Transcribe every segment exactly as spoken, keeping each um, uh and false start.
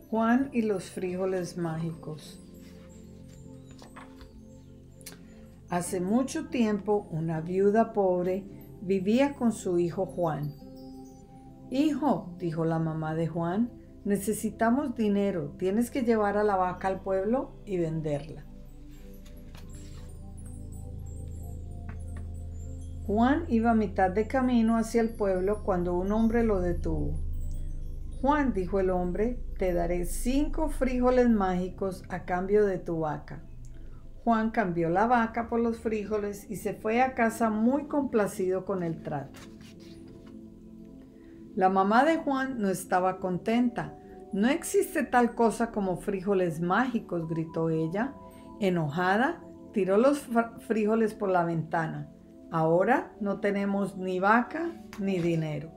Juan y los frijoles mágicos. Hace mucho tiempo, una viuda pobre vivía con su hijo Juan. «Hijo», dijo la mamá de Juan, «necesitamos dinero. Tienes que llevar a la vaca al pueblo y venderla». Juan iba a mitad de camino hacia el pueblo cuando un hombre lo detuvo. «Juan», dijo el hombre, «te daré cinco frijoles mágicos a cambio de tu vaca». Juan cambió la vaca por los frijoles y se fue a casa muy complacido con el trato. La mamá de Juan no estaba contenta. «No existe tal cosa como frijoles mágicos», gritó ella. Enojada, tiró los frijoles por la ventana. Ahora no tenemos ni vaca ni dinero.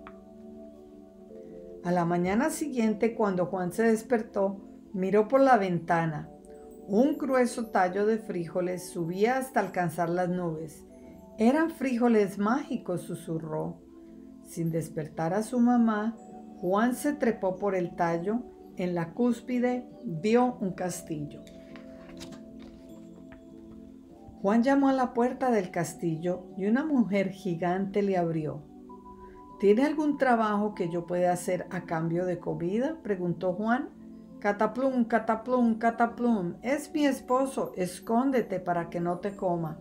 A la mañana siguiente, cuando Juan se despertó, miró por la ventana. Un grueso tallo de frijoles subía hasta alcanzar las nubes. «Eran frijoles mágicos», susurró. Sin despertar a su mamá, Juan se trepó por el tallo. En la cúspide vio un castillo. Juan llamó a la puerta del castillo y una mujer gigante le abrió. «¿Tiene algún trabajo que yo pueda hacer a cambio de comida?», preguntó Juan. «Cataplum, cataplum, cataplum, es mi esposo, escóndete para que no te coma».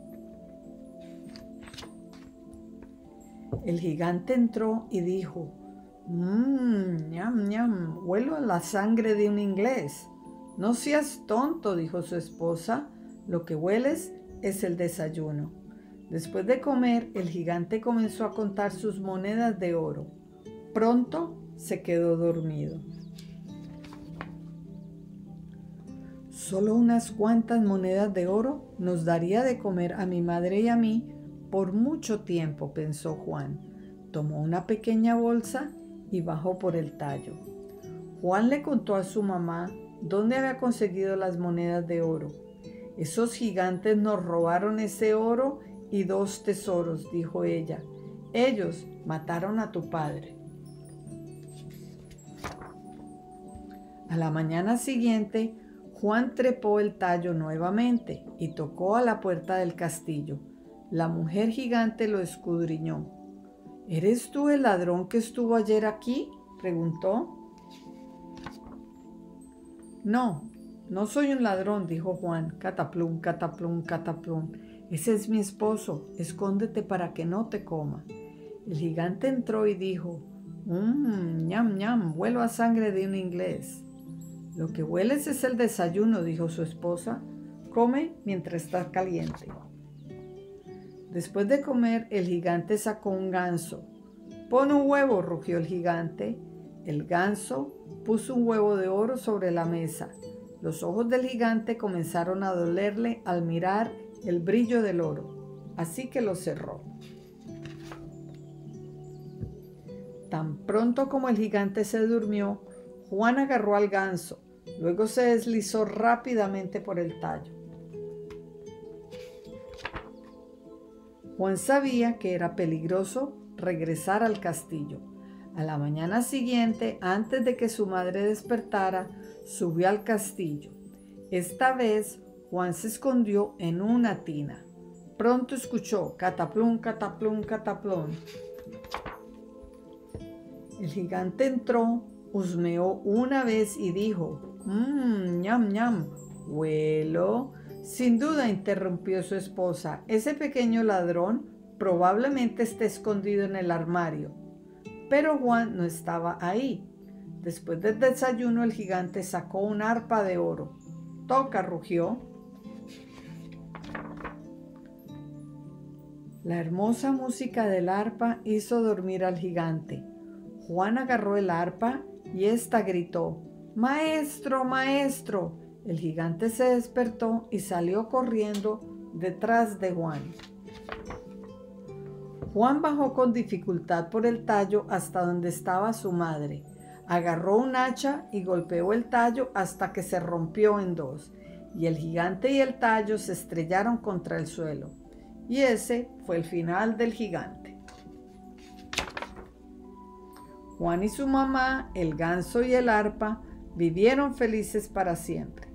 El gigante entró y dijo: «Mmm, ñam, ñam, huelo a la sangre de un inglés». «No seas tonto», dijo su esposa, «lo que hueles es el desayuno». Después de comer, el gigante comenzó a contar sus monedas de oro. Pronto se quedó dormido. «Solo unas cuantas monedas de oro nos daría de comer a mi madre y a mí por mucho tiempo», pensó Juan. Tomó una pequeña bolsa y bajó por el tallo. Juan le contó a su mamá dónde había conseguido las monedas de oro. «Esos gigantes nos robaron ese oro y dos tesoros», dijo ella. «Ellos mataron a tu padre». A la mañana siguiente, Juan trepó el tallo nuevamente y tocó a la puerta del castillo. La mujer gigante lo escudriñó. «¿Eres tú el ladrón que estuvo ayer aquí?», preguntó. «No, no soy un ladrón», dijo Juan. «Cataplum, cataplum, cataplum. Ese es mi esposo. Escóndete para que no te coma». El gigante entró y dijo: «Mmm, ñam, ñam, huelo a sangre de un inglés». «Lo que hueles es el desayuno», dijo su esposa. «Come mientras está caliente». Después de comer, el gigante sacó un ganso. «Pon un huevo», rugió el gigante. El ganso puso un huevo de oro sobre la mesa. Los ojos del gigante comenzaron a dolerle al mirar el brillo del oro, así que lo cerró. Tan pronto como el gigante se durmió, Juan agarró al ganso. Luego se deslizó rápidamente por el tallo. Juan sabía que era peligroso regresar al castillo. A la mañana siguiente, antes de que su madre despertara, subió al castillo. Esta vez, Juan se escondió en una tina. Pronto escuchó cataplum, cataplum, cataplum. El gigante entró, husmeó una vez y dijo: «Mmm, ñam, ñam, huelo». «Sin duda», interrumpió su esposa, «ese pequeño ladrón probablemente esté escondido en el armario». Pero Juan no estaba ahí. Después del desayuno, el gigante sacó un arpa de oro. «Toca», rugió. La hermosa música del arpa hizo dormir al gigante. Juan agarró el arpa y ésta gritó: «¡Maestro, maestro!». El gigante se despertó y salió corriendo detrás de Juan. Juan bajó con dificultad por el tallo hasta donde estaba su madre. Agarró un hacha y golpeó el tallo hasta que se rompió en dos, y el gigante y el tallo se estrellaron contra el suelo. Y ese fue el final del gigante. Juan y su mamá, el ganso y el arpa Vivieron felices para siempre.